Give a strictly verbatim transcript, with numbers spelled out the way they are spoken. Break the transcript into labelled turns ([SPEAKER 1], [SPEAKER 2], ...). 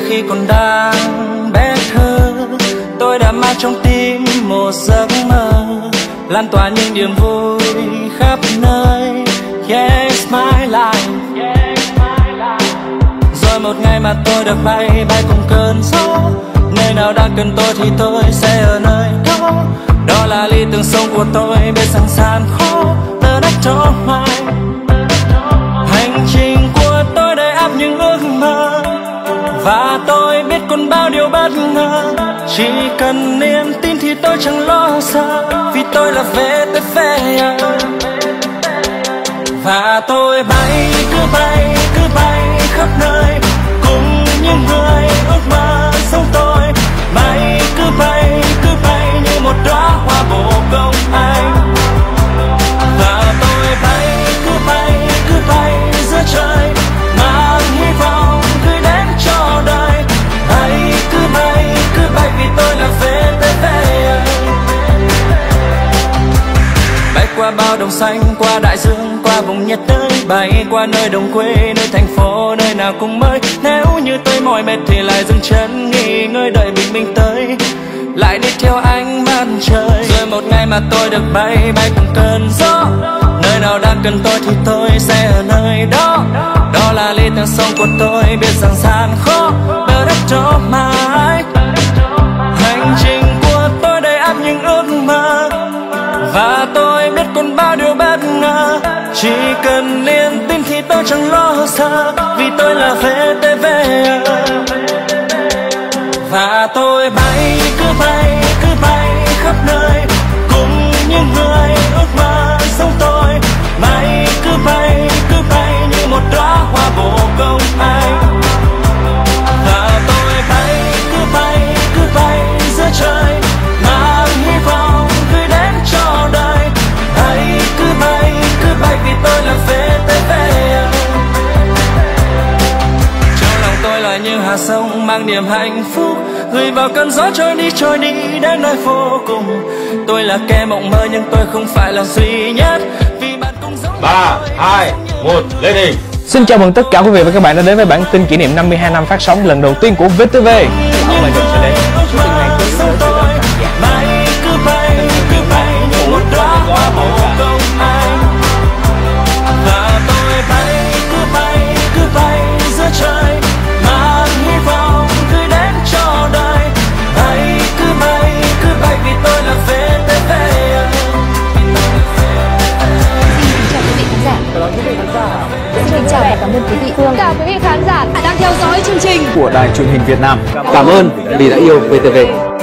[SPEAKER 1] khi còn đang bé thơ, tôi đã mang trong tim một giấc mơ, lan tỏa những niềm vui khắp nơi. Yes my life. Rồi một ngày mà tôi được bay bay cùng cơn gió, nơi nào đang cần tôi thì tôi sẽ ở nơi đó. Đó là lý tưởng sống của tôi, biết rằng gian khó tớ đã trôi mai. Hành trình của tôi đầy ắp những ước mơ, và tôi biết còn bao điều bất ngờ. Chỉ cần niềm tin thì tôi chẳng lo sợ, vì tôi là vê tê vê. Và tôi bay cứ bay cứ bay khắp nơi, cùng những người ước mơ sống tôi. Bay cứ bay cứ bay như một đóa hoa bồ công anh. Và tôi bay cứ bay cứ bay giữa trời, mang hy vọng gửi đến cho đời. Bay cứ bay cứ bay vì tôi là vê tê vê. Bay qua bao đồng xanh, qua đại dương, qua vùng nhiệt đới, bay qua nơi đồng quê, nơi thành phố, nơi nào cũng mới. Nếu như tôi mỏi mệt thì lại dừng chân nghỉ ngơi, đợi bình minh tới, lại đi theo ánh mặt trời. Rồi một ngày mà tôi được bay bay cùng cơn gió, nơi nào đang cần tôi thì tôi sẽ ở nơi đó. Đó là lý tưởng sống của tôi, biết rằng gian khó bờ đất trôi mãi. Hành trình của tôi đầy ắp những ước mơ, và tôi biết còn bao điều bất ngờ. Chỉ cần niềm tin thì tôi chẳng lo sợ, vì tôi là vê tê vê. Và tôi bay cứ bay cứ bay khắp nơi, cùng những người ước mơ sống tôi. Bay cứ bay cứ bay như một đóa hoa bồ công anh. Và tôi bay cứ bay cứ bay giữa trời, mang hy vọng gửi đến cho đời. Bay cứ bay cứ bay vì tôi là vê tê vê. Trong lòng tôi là những hạt sông mang niềm hạnh phúc, gửi vào cơn gió trôi đi trôi đi đến nơi vô cùng. Tôi là kẻ mộng mơ nhưng tôi không phải là duy nhất, vì bạn cũng giống
[SPEAKER 2] ba, hai, một, lên hình.
[SPEAKER 3] Xin chào mừng tất cả quý vị và các bạn đã đến với bản tin kỷ niệm năm mươi hai năm phát sóng lần đầu tiên của vê tê vê. Bảo là sẽ đến số tiền này của những sự khán giả.
[SPEAKER 1] Bay cứ bay cứ bay như một đóa hoa bồ công anh. Và tôi bay cứ bay cứ bay giữa trời, mang hy vọng gửi đến cho đời. Bay cứ bay cứ bay vì tôi là vê tê vê.
[SPEAKER 4] Chào quý vị khán giả. Xin kính chào và cảm ơn quý vị. Tất cả quý vị khán giả đang theo dõi chương trình
[SPEAKER 5] của Đài Truyền hình Việt Nam. Cảm ơn vì đã yêu vê tê vê.